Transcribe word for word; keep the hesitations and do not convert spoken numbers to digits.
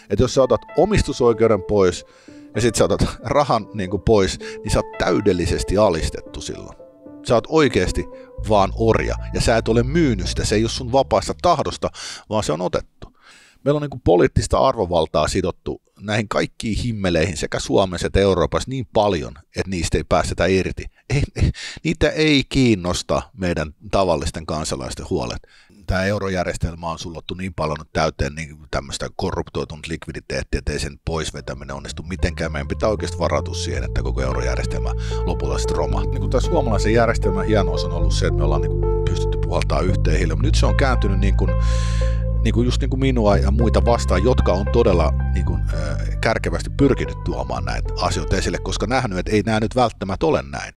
Että jos sä otat omistusoikeuden pois ja sit sä otat rahan niin kuin pois, niin sä oot täydellisesti alistettu silloin. Sä oot oikeasti vaan orja ja sä et ole myynyt sitä, se ei ole sun vapaasta tahdosta, vaan se on otettu. Meillä on niin kuin poliittista arvovaltaa sidottu näihin kaikkiin himmeleihin sekä Suomessa että Euroopassa niin paljon, että niistä ei päästetä irti. Ei, niitä ei kiinnosta meidän tavallisten kansalaisten huolet. Tämä eurojärjestelmä on sullottu niin paljon täyteen niin tämmöistä korruptoitunut likviditeettiä, että ei sen poisvetäminen onnistu mitenkään. Meidän pitää oikeasti varautua siihen, että koko eurojärjestelmä lopulta sitten romahtaa. Niin tämä suomalaisen järjestelmän hienous on ollut se, että me ollaan niin kuin pystytty puhaltamaan yhteen hiileen, mutta nyt se on kääntynyt niin kuin Niin kuin just niin kuin minua ja muita vastaan, jotka on todella niin kuin, äh, kärkevästi pyrkinyt tuomaan näitä asioita esille, koska nähnyt, että ei nämä nyt välttämättä ole näin.